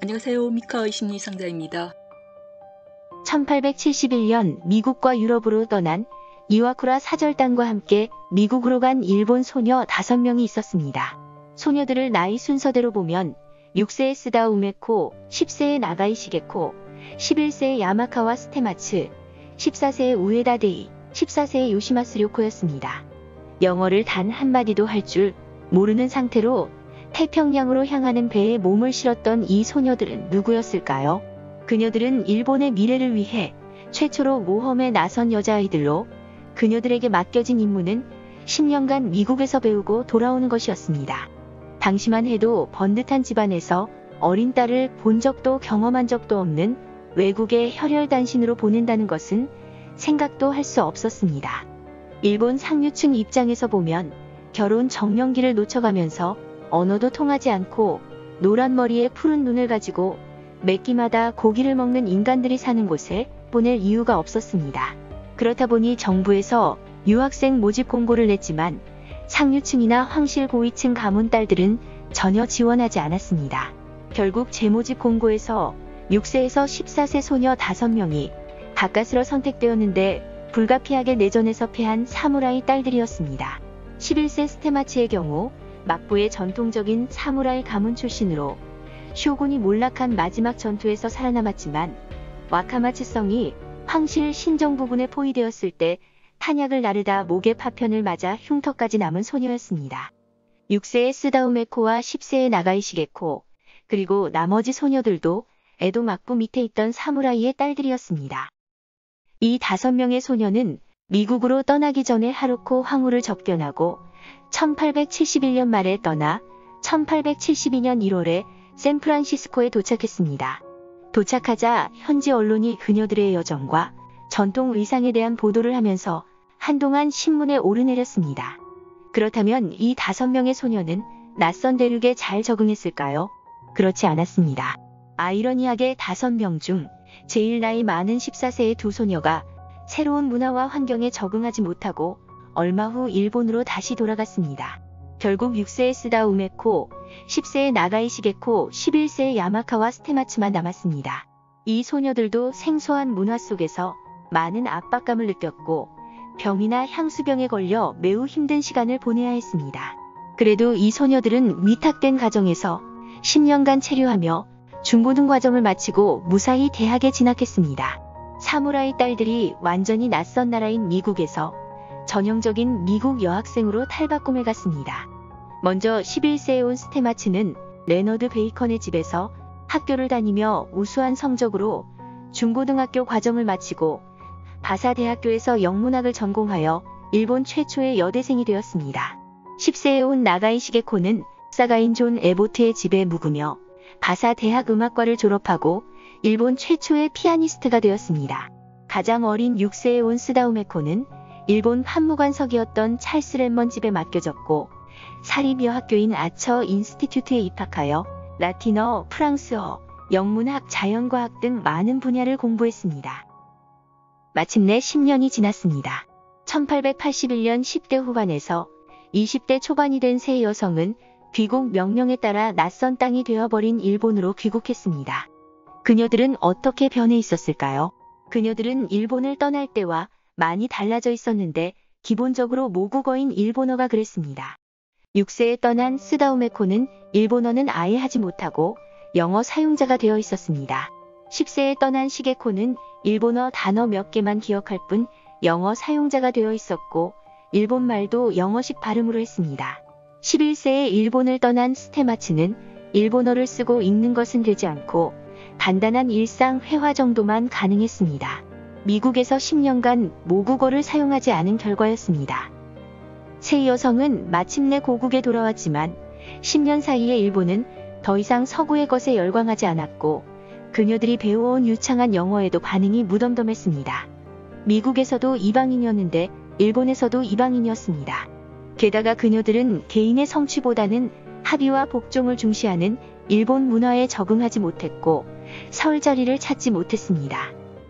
안녕하세요. 미카의 심리상자입니다. 1871년 미국과 유럽으로 떠난 이와쿠라 사절단과 함께 미국으로 간 일본 소녀 5명이 있었습니다. 소녀들을 나이 순서대로 보면 6세의 스다 우메코, 10세의 나가이 시게코, 11세의 야마카와 스테마츠, 14세의 우에다 데이, 14세의 요시마스 료코였습니다. 영어를 단 한마디도 할 줄 모르는 상태로 태평양으로 향하는 배에 몸을 실었던 이 소녀들은 누구였을까요? 그녀들은 일본의 미래를 위해 최초로 모험에 나선 여자아이들로 그녀들에게 맡겨진 임무는 10년간 미국에서 배우고 돌아오는 것이었습니다. 당시만 해도 번듯한 집안에서 어린 딸을 본 적도 경험한 적도 없는 외국의 혈혈단신으로 보낸다는 것은 생각도 할 수 없었습니다. 일본 상류층 입장에서 보면 결혼 정년기를 놓쳐가면서 언어도 통하지 않고 노란 머리에 푸른 눈을 가지고 매 끼마다 고기를 먹는 인간들이 사는 곳에 보낼 이유가 없었습니다. 그렇다 보니 정부에서 유학생 모집 공고를 냈지만 상류층이나 황실 고위층 가문 딸들은 전혀 지원하지 않았습니다. 결국 재모집 공고에서 6세에서 14세 소녀 5명이 가까스로 선택되었는데 불가피하게 내전에서 패한 사무라이 딸들이었습니다. 11세 스테마치의 경우 막부의 전통적인 사무라이 가문 출신으로 쇼군이 몰락한 마지막 전투에서 살아남았지만 와카마츠성이 황실 신정부군에 포위되었을 때 탄약을 나르다 목에 파편을 맞아 흉터까지 남은 소녀였습니다. 6세의 스다우메코와 10세의 나가이 시게코, 그리고 나머지 소녀들도 에도 막부 밑에 있던 사무라이의 딸들이었습니다. 이 5명의 소녀는 미국으로 떠나기 전에 하루코 황후를 접견하고 1871년 말에 떠나 1872년 1월에 샌프란시스코에 도착했습니다. 도착하자 현지 언론이 그녀들의 여정과 전통 의상에 대한 보도를 하면서 한동안 신문에 오르내렸습니다. 그렇다면 이 5명의 소녀는 낯선 대륙에 잘 적응했을까요? 그렇지 않았습니다. 아이러니하게 5명 중 제일 나이 많은 14세의 2 소녀가 새로운 문화와 환경에 적응하지 못하고 얼마 후 일본으로 다시 돌아갔습니다. 결국 6세의 스다 우메코, 10세의 나가이 시게코, 11세의 야마카와 스테마츠만 남았습니다. 이 소녀들도 생소한 문화 속에서 많은 압박감을 느꼈고 병이나 향수병에 걸려 매우 힘든 시간을 보내야 했습니다. 그래도 이 소녀들은 위탁된 가정에서 10년간 체류하며 중고등 과정을 마치고 무사히 대학에 진학했습니다. 사무라이 딸들이 완전히 낯선 나라인 미국에서 전형적인 미국 여학생으로 탈바꿈해 갔습니다. 먼저 11세에 온 스테마츠는 레너드 베이컨의 집에서 학교를 다니며 우수한 성적으로 중고등학교 과정을 마치고 바사 대학교에서 영문학을 전공하여 일본 최초의 여대생이 되었습니다. 10세에 온 나가이 시게코는 사가인 존 에보트의 집에 묵으며 바사 대학 음악과를 졸업하고 일본 최초의 피아니스트가 되었습니다. 가장 어린 6세에 온 스다우메코는 일본 판무관석이었던 찰스 랩먼 집에 맡겨졌고 사립여학교인 아처 인스티튜트에 입학하여 라틴어, 프랑스어, 영문학, 자연과학 등 많은 분야를 공부했습니다. 마침내 10년이 지났습니다. 1881년 10대 후반에서 20대 초반이 된 세 여성은 귀국 명령에 따라 낯선 땅이 되어버린 일본으로 귀국했습니다. 그녀들은 어떻게 변해 있었을까요? 그녀들은 일본을 떠날 때와 많이 달라져 있었는데 기본적으로 모국어인 일본어가 그랬습니다. 6세에 떠난 스다우메코는 일본어는 아예 하지 못하고 영어 사용자가 되어 있었습니다. 10세에 떠난 시게코는 일본어 단어 몇 개만 기억할 뿐 영어 사용자가 되어 있었고 일본말도 영어식 발음으로 했습니다. 11세에 일본을 떠난 스테마츠는 일본어를 쓰고 읽는 것은 되지 않고 간단한 일상 회화 정도만 가능했습니다. 미국에서 10년간 모국어를 사용하지 않은 결과였습니다. 세 여성은 마침내 고국에 돌아왔지만 10년 사이에 일본은 더 이상 서구의 것에 열광하지 않았고 그녀들이 배워온 유창한 영어에도 반응이 무덤덤했습니다. 미국에서도 이방인이었는데 일본에서도 이방인이었습니다. 게다가 그녀들은 개인의 성취보다는 합의와 복종을 중시하는 일본 문화에 적응하지 못했고 설 자리를 찾지 못했습니다.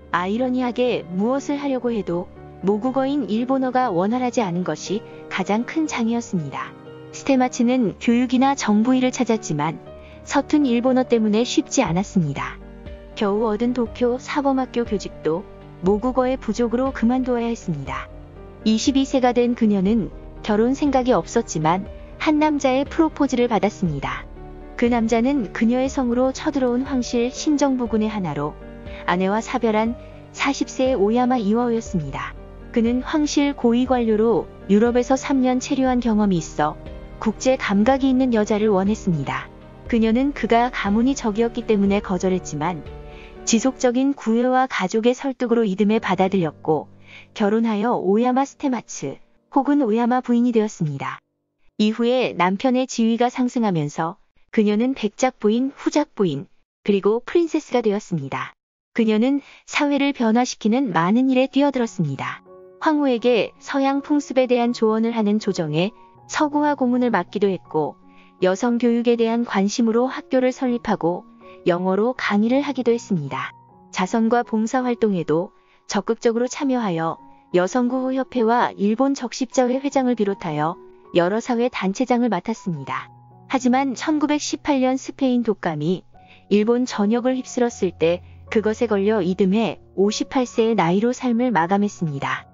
아이러니하게 무엇을 하려고 해도 모국어인 일본어가 원활하지 않은 것이 가장 큰 장애였습니다. 스테마츠는 교육이나 정부 일을 찾았지만 서툰 일본어 때문에 쉽지 않았습니다. 겨우 얻은 도쿄 사범학교 교직도 모국어의 부족으로 그만두어야 했습니다. 22세가 된 그녀는 결혼 생각이 없었지만 한 남자의 프로포즈를 받았습니다. 그 남자는 그녀의 성으로 쳐들어온 황실 신정부군의 하나로 아내와 사별한 40세의 오야마 이와오였습니다. 그는 황실 고위 관료로 유럽에서 3년 체류한 경험이 있어 국제 감각이 있는 여자를 원했습니다. 그녀는 그가 가문이 적이었기 때문에 거절했지만 지속적인 구애와 가족의 설득으로 이듬해 받아들였고 결혼하여 오야마 스테마츠 혹은 오야마 부인이 되었습니다. 이후에 남편의 지위가 상승하면서 그녀는 백작 부인, 후작 부인, 그리고 프린세스가 되었습니다. 그녀는 사회를 변화시키는 많은 일에 뛰어들었습니다. 황후에게 서양 풍습에 대한 조언을 하는 조정에 서구화 고문을 맡기도 했고 여성 교육에 대한 관심으로 학교를 설립하고 영어로 강의를 하기도 했습니다. 자선과 봉사활동에도 적극적으로 참여하여 여성구호협회와 일본 적십자회 회장을 비롯하여 여러 사회 단체장을 맡았습니다. 하지만 1918년 스페인 독감이 일본 전역을 휩쓸었을 때 그것에 걸려 이듬해 58세의 나이로 삶을 마감했습니다.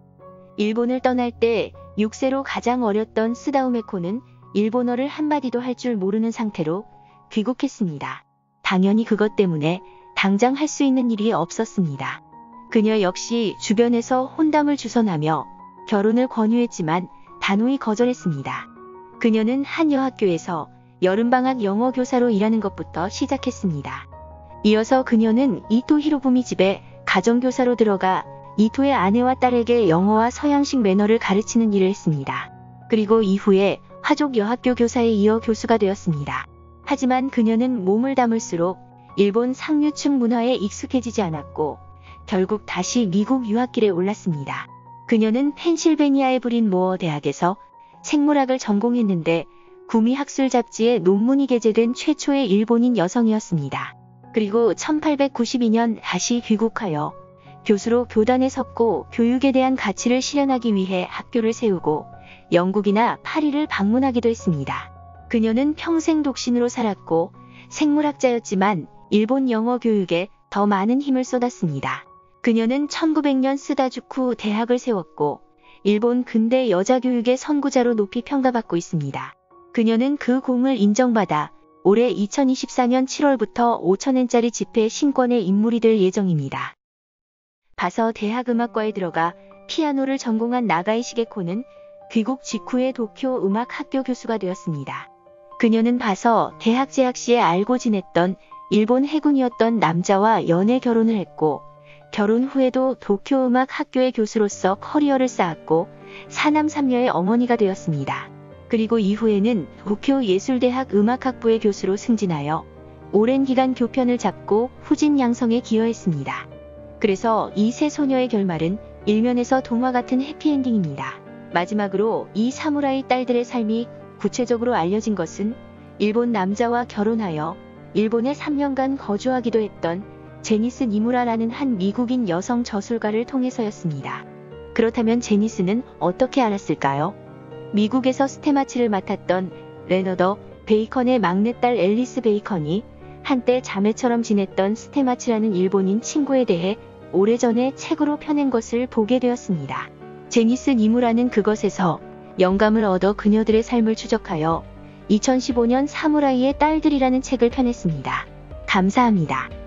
일본을 떠날 때 6세로 가장 어렸던 스다우메코는 일본어를 한마디도 할 줄 모르는 상태로 귀국했습니다. 당연히 그것 때문에 당장 할 수 있는 일이 없었습니다. 그녀 역시 주변에서 혼담을 주선하며 결혼을 권유했지만 단호히 거절했습니다. 그녀는 한 여학교에서 여름방학 영어 교사로 일하는 것부터 시작했습니다. 이어서 그녀는 이토 히로부미 집에 가정교사로 들어가 이토의 아내와 딸에게 영어와 서양식 매너를 가르치는 일을 했습니다. 그리고 이후에 화족 여학교 교사에 이어 교수가 되었습니다. 하지만 그녀는 몸을 담을수록 일본 상류층 문화에 익숙해지지 않았고 결국 다시 미국 유학길에 올랐습니다. 그녀는 펜실베니아의 브린모어 대학에서 생물학을 전공했는데 구미학술 잡지에 논문이 게재된 최초의 일본인 여성이었습니다. 그리고 1892년 다시 귀국하여 교수로 교단에 섰고 교육에 대한 가치를 실현하기 위해 학교를 세우고 영국이나 파리를 방문하기도 했습니다. 그녀는 평생 독신으로 살았고 생물학자였지만 일본 영어 교육에 더 많은 힘을 쏟았습니다. 그녀는 1900년 스다주쿠 대학을 세웠고 일본 근대 여자 교육의 선구자로 높이 평가받고 있습니다. 그녀는 그 공을 인정받아 올해 2024년 7월부터 5,000엔짜리 지폐 신권의 인물이 될 예정입니다. 바서 대학음악과에 들어가 피아노를 전공한 나가이 시게코는 귀국 직후에 도쿄 음악학교 교수가 되었습니다. 그녀는 바서 대학 재학 시에 알고 지냈던 일본 해군이었던 남자와 연애 결혼을 했고 결혼 후에도 도쿄 음악학교의 교수로서 커리어를 쌓았고 사남 3녀의 어머니가 되었습니다. 그리고 이후에는 도쿄 예술대학 음악학부의 교수로 승진하여 오랜 기간 교편을 잡고 후진 양성에 기여했습니다. 그래서 이 세 소녀의 결말은 일면에서 동화 같은 해피엔딩입니다. 마지막으로 이 사무라이 딸들의 삶이 구체적으로 알려진 것은 일본 남자와 결혼하여 일본에 3년간 거주하기도 했던 제니스 니무라라는 한 미국인 여성 저술가를 통해서였습니다. 그렇다면 제니스는 어떻게 알았을까요? 미국에서 스테마치를 맡았던 레너더 베이컨의 막내딸 앨리스 베이컨이 한때 자매처럼 지냈던 스테마치라는 일본인 친구에 대해 오래전에 책으로 펴낸 것을 보게 되었습니다. 제니스 니무라는 그것에서 영감을 얻어 그녀들의 삶을 추적하여 2015년 사무라이의 딸들이라는 책을 펴냈습니다. 감사합니다.